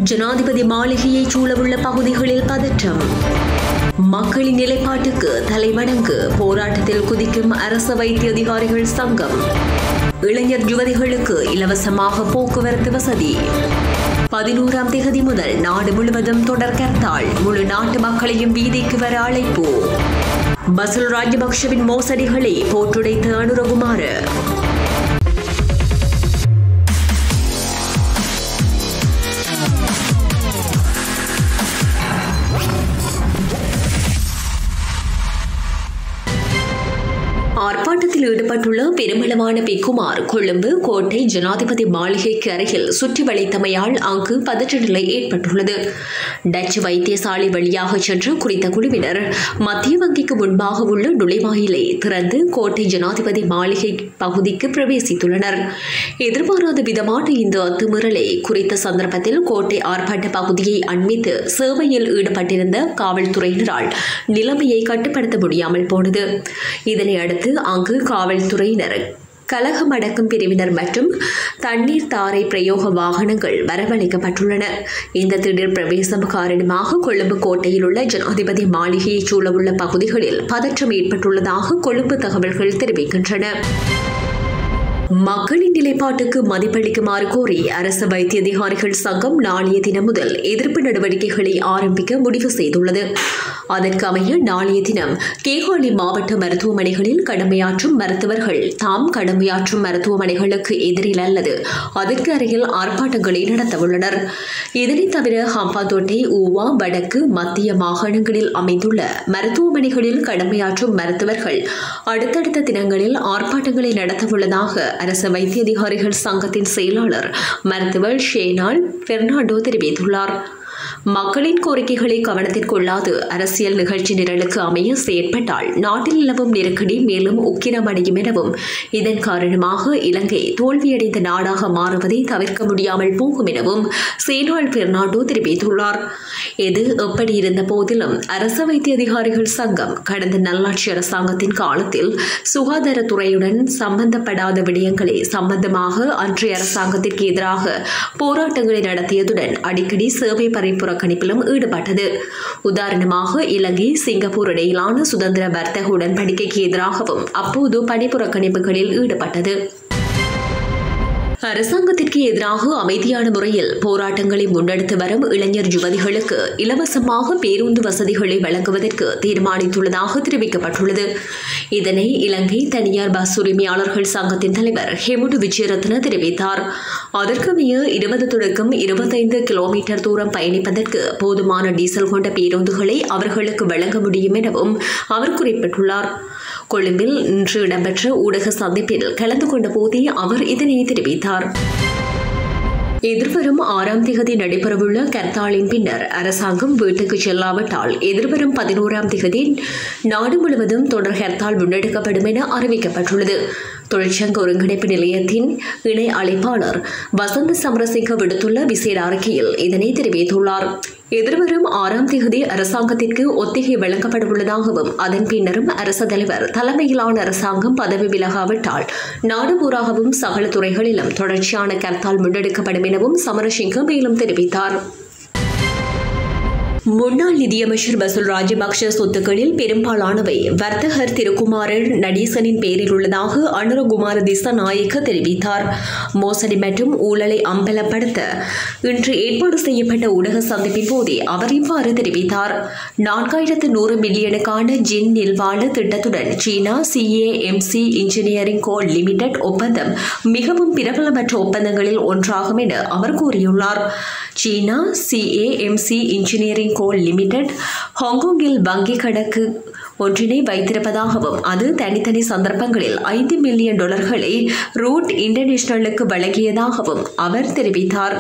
ஜனாதிபதி மாளிகையை சூழவுள்ள பகுதிகளில் பதற்றம். மக்களின் நிலைப்பாட்டுக்கு தலைவணங்கு போராட்டத்தில் குதிக்கும் அரசு வைத்திய அதிகாரிகள் சங்கம். இளைஞர் யுவதிகளுக்கு இலவசமாக போக்குவரத்து வசதி. 11ஆம் தேதி முதல் நாடு முழுவதும் தொடர் கர்த்தால். முழு நாட்டு மக்களையும் வீதிக்கு வர அழைப்பு. பசில் ராஜபக்ஷவின் மோசடிகளை போட்டுடைத்த அனுரகுமார. ஆர்ப்பாட்டத்தில் ஈடுபட்டுள்ள பெருமளவான பிக்குமார் கொழும்பு கோட்டை ஜனாதிபதி மாளிகைக்கு அருகில் சுற்றி வளைத்தமையால் அங்கு பதற்ற நிலை ஏற்பட்டுள்ளது. டச்சு வைத்தியசாலை வழியாக சென்ற குறித்த குழுவினர் மத்திய வங்கிக்கு முன்பாக உள்ள நுழைவாயிலை திறந்து கோட்டை ஜனாதிபதி மாளிகை பகுதிக்கு பிரவேசித்துள்ளனர். எதிர்பாராத விதமான இந்த அத்துமீறலை குறித்த சந்தர்ப்பத்தில் கோட்டை ஆர்ப்பாட்ட பகுதியை அண்மித்து சேவையில் ஈடுபட்டிருந்த காவல்துறையினரால் நிலைமையை கட்டுப்படுத்த முடியாமல் போனது. இதனை அடுத்து அங்கு காவல்துறையினர், கலகம் அடக்கும் பிரிவினர் மற்றும் தண்ணீர் தாரை பிரயோக வாகனங்கள் வரவழைக்கப்பட்டுள்ளன. இந்த திடீர் பிரவேசம் காரணமாக கொழும்பு கோட்டையில் உள்ள ஜனாதிபதி மாளிகையை சூழவுள்ள பகுதிகளில் பதற்றம் ஏற்பட்டுள்ளதாக கொழும்பு தகவல்கள் தெரிவிக்கின்றன. மக்களின் நிலைப்பாட்டுக்கு மதிப்பளிக்குமாறு கோரி அரசு வைத்திய அதிகாரிகள் சங்கம் நாளைய தினம் முதல் எதிர்ப்பு நடவடிக்கைகளை ஆரம்பிக்க முடிவு செய்துள்ளது. அதற்கமைய நாளைய தினம் கேகாலி மாவட்ட மருத்துவமனைகளில் கடமையாற்றும் மருத்துவர்கள் தாம் கடமையாற்றும் மருத்துவமனைகளுக்கு எதிரில் அல்லது அதற்கு அருகில் ஆர்ப்பாட்டங்களை நடத்தவுள்ளனர். இதனைத் தவிர ஹம்பாந்தோட்டை, ஊவா, வடக்கு, மத்திய மாகாணங்களில் அமைந்துள்ள மருத்துவமனைகளில் கடமையாற்றும் மருத்துவர்கள் அடுத்தடுத்த தினங்களில் ஆர்ப்பாட்டங்களை நடத்தவுள்ளதாக அரசு வைத்திய அதிகாரிகள் சங்கத்தின் செயலாளர் மருத்துவர் ஷேனால் பெர்னாண்டோ தெரிவித்துள்ளார். மக்களின் கோரிக்கைகளை கவனத்தில் கொள்ளாது அரசியல் நிகழ்ச்சி நிரலுக்கு அமைய செயற்பட்டால் நாட்டில் நிலவும் நெருக்கடி மேலும் உக்கிரமடையும் எனவும் இதன் காரணமாக இலங்கை தோல்வியடைந்த நாடாக மாறுவதை தவிர்க்க முடியாமல் போகும் எனவும் சேனால் பெர்னாண்டோ தெரிவித்துள்ளார். எது எப்படி இருந்த போதிலும் அரசு வைத்திய அதிகாரிகள் சங்கம் கடந்த நல்லாட்சி அரசாங்கத்தின் காலத்தில் சுகாதாரத்துறையுடன் சம்பந்தப்படாத விடயங்களை சம்பந்தமாக அன்றைய அரசாங்கத்திற்கு எதிராக போராட்டங்களை நடத்தியதுடன் அடிக்கடி சேவை புறக்கணிப்பிலும் ஈடுபட்டது. உதாரணமாக இலங்கை, சிங்கப்பூர் இடையிலான சுதந்திர வர்த்தக உடன்படிக்கைக்கு எதிராகவும் அப்போது பணிப்புறக்கணிப்புகளில் ஈடுபட்டது. அரசாங்கத்திற்கு எதிராக அமைதியான முறையில் போராட்டங்களை முன்னெடுத்து வரும் இளைஞர் யுவதிகளுக்கு இலவசமாக பேருந்து வசதிகளை வழங்குவதற்கு தீர்மானித்துள்ளதாக தெரிவிக்கப்பட்டுள்ளது. இதனை இலங்கை தனியார் பஸ் உரிமையாளர்கள் சங்கத்தின் தலைவர் ஹெமுடு விஜயரத்ன தெரிவித்தார். அதற்கமைய 20 தொடக்கம் 25 கிலோமீட்டர் தூரம் பயணிப்பதற்கு போதுமான டீசல் கொண்ட பேருந்துகளை அவர்களுக்கு வழங்க முடியும் எனவும் அவர் குறிப்பிட்டுள்ளார். கொழும்பில் இன்று இடம்பெற்ற ஊடக சந்திப்பில் கலந்து கொண்ட போதே அவர் இதனை தெரிவித்தார். எதிர்வரும் 6ஆம் தேதி நடைபெறவுள்ள கர்த்தாலின் பின்னர் அரசாங்கம் வீட்டுக்கு செல்லாவிட்டால் எதிர்வரும் 11ஆம் தேதி நாடு முழுவதும் தொடர் ஹர்த்தால் முன்னெடுக்கப்படும் என அறிவிக்கப்பட்டுள்ளது. தொழிற்சங்க ஒருங்கிணைப்பு நிலையத்தின் இணை அழைப்பாளர் வசந்த சமரசிங்க விடுத்துள்ள விசேட அறிக்கையில் இதனை தெரிவித்துள்ளார். எதிர்வரும் 6ஆம் தேதி அரசாங்கத்திற்கு ஒத்திகை வழங்கப்படவுள்ளதாகவும் அதன் பின்னரும் அரசு தலைவர் தலைமையிலான அரசாங்கம் பதவி விலகாவிட்டால் நாடு பூராகவும் சகல துறைகளிலும் தொடர்ச்சியான கர்த்தால் முன்னெடுக்கப்படும் எனவும் சமரசிங்க மேலும் தெரிவித்தார். முன்னாள் நிதியமைச்சர் பசில் ராஜபக்ஷ சொத்துக்களில் பெரும்பாலானவை வர்த்தகர் திருக்குமாரன் நடீசனின் பெயரில் உள்ளதாக அனுரகுமார திசாநாயக்க தெரிவித்தார். மோசடி மற்றும் ஊழலை அம்பலப்படுத்த இன்று ஏற்பாடு செய்யப்பட்ட ஊடக சந்திப்பின் போதே அவர் இவ்வாறு தெரிவித்தார். 4100 மில்லியனுக்கான ஜின் நில்வாழ திட்டத்துடன் சீனா CAMC இன்ஜினியரிங் கோ லிமிடெட் ஒப்பந்தம் மிகவும் பிரபலமற்ற ஒப்பந்தங்களில் ஒன்றாகும் என அவர் கூறியுள்ளார். சீனா CAMC இன்ஜினியரிங் கோ லிமிடெட் ஹாங்காங்கில் வங்கி கணக்கு ஒன்றினை வைத்திருப்பதாகவும் அது தனித்தனி சந்தர்ப்பங்களில் $5 மில்லியன் ரூட் இன்டர்நேஷனலுக்கு வழங்கியதாகவும் அவர் தெரிவித்தார்.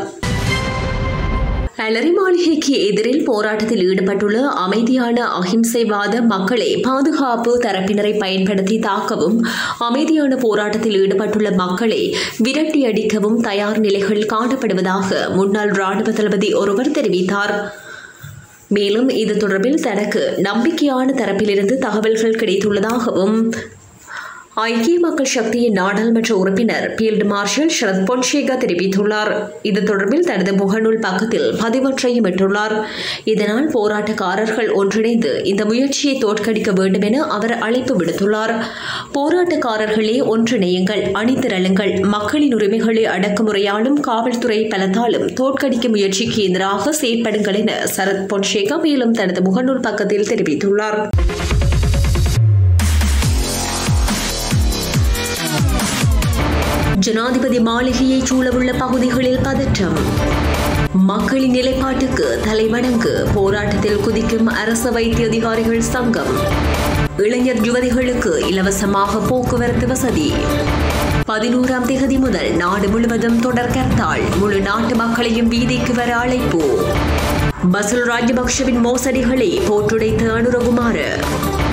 அலரி மாளிகைக்கு எதிரில் போராட்டத்தில் ஈடுபட்டுள்ள அமைதியான அஹிம்சைவாத மக்களை பாதுகாப்பு தரப்பினரை பயன்படுத்தி தாக்கவும் அமைதியான போராட்டத்தில் ஈடுபட்டுள்ள மக்களை விரட்டி அடிக்கவும் தயார் நிலைகள் காணப்படுவதாக முன்னாள் ராணுவ தளபதி ஒருவர் தெரிவித்தார். மேலும் இது தொடர்பில் தனக்கு நம்பிக்கையான தரப்பிலிருந்து தகவல்கள் கிடைத்துள்ளதாகவும் ஐக்கிய மக்கள் சக்தியின் நாடாளுமன்ற உறுப்பினர் பீல்ட் மார்ஷல் சரத் பொன்சேகா தெரிவித்துள்ளார். இது தொடர்பில் தனது முகநூல் பக்கத்தில் பதிவொன்றையும் இட்டுள்ளார். இதனால் போராட்டக்காரர்கள் ஒன்றிணைந்து இந்த முயற்சியை தோற்கடிக்க வேண்டும் என அவர் அழைப்பு விடுத்துள்ளார். போராட்டக்காரர்களே ஒன்றிணையுங்கள், அணிதிரளுங்கள், மக்களின் உரிமைகளை அடக்குமுறையாலும் காவல்துறை பலத்தாலும் தோற்கடிக்க முயற்சிக்கு எதிராக செயற்படுங்கள் என சரத் பொன்சேகா மேலும் தனது முகநூல் பக்கத்தில் தெரிவித்துள்ளார். ஜனாதிபதி மாளிகையை சூழவுள்ள பகுதிகளில் பதற்றம். மக்களின் நிலைப்பாட்டுக்கு தலைவணங்கு, போராட்டத்தில் குதிக்கும் அரசு வைத்திய அதிகாரிகள் சங்கம். இளைஞர் யுவதிகளுக்கு இலவசமாக போக்குவரத்து வசதி. 11ஆம் தேதி முதல் நாடு முழுவதும் தொடர் கர்த்தால், முழு நாட்டு மக்களையும் வீதிக்கு வர அழைப்பு. பசில் ராஜபக்ஷவின் மோசடிகளை போட்டுடைத்த அனுரகுமார.